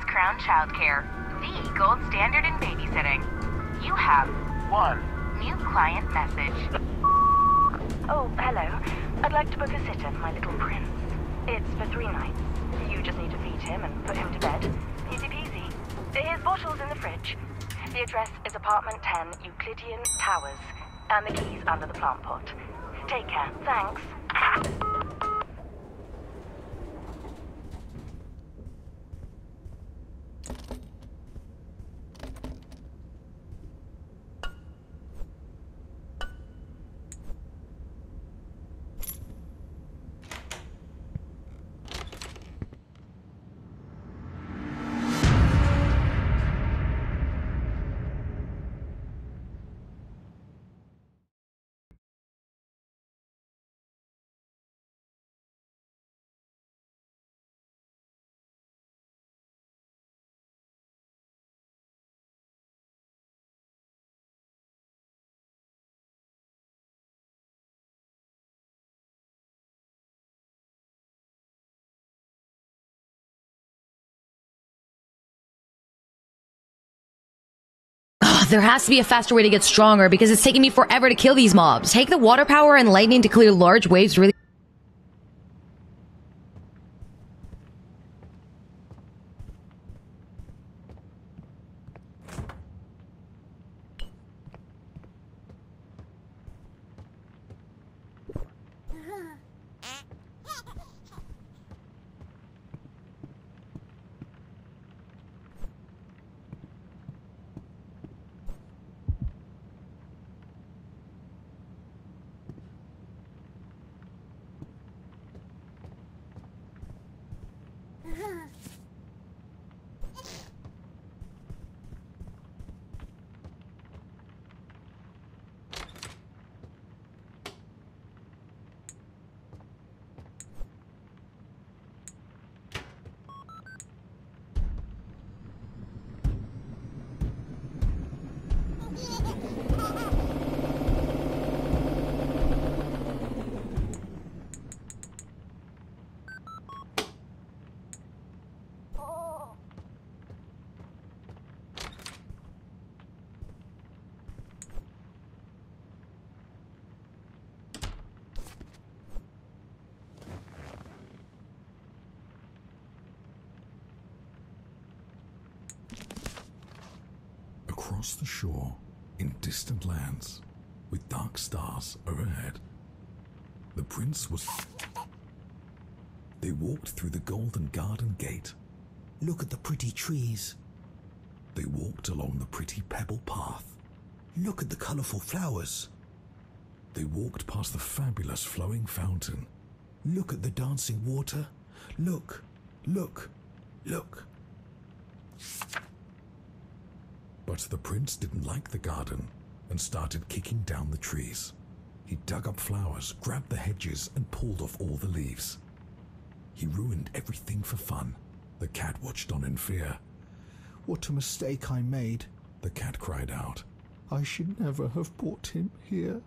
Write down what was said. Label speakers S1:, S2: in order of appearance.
S1: Crown Childcare, the gold standard in babysitting. You have one new client message.
S2: Oh, hello. I'd like to book a sitter for my little prince. It's for 3 nights. You just need to feed him and put him to bed. Easy peasy. His bottle's in the fridge. The address is apartment 10, Euclidean Towers, and the key's under the plant pot. Take care. Thanks.
S3: There has to be a faster way to get stronger because it's taking me forever to kill these mobs. Take the water power and lightning to clear large waves really...
S4: Across the shore, in distant lands, with dark stars overhead, the prince was... They walked through the golden garden gate.
S5: Look at the pretty trees.
S4: They walked along the pretty pebble path.
S5: Look at the colourful flowers.
S4: They walked past the fabulous flowing fountain.
S5: Look at the dancing water. Look, look, look.
S4: But the prince didn't like the garden and started kicking down the trees. He dug up flowers, grabbed the hedges, and pulled off all the leaves. He ruined everything for fun. The cat watched on in fear.
S5: What a mistake I made.
S4: The cat cried out.
S5: I should never have brought him here.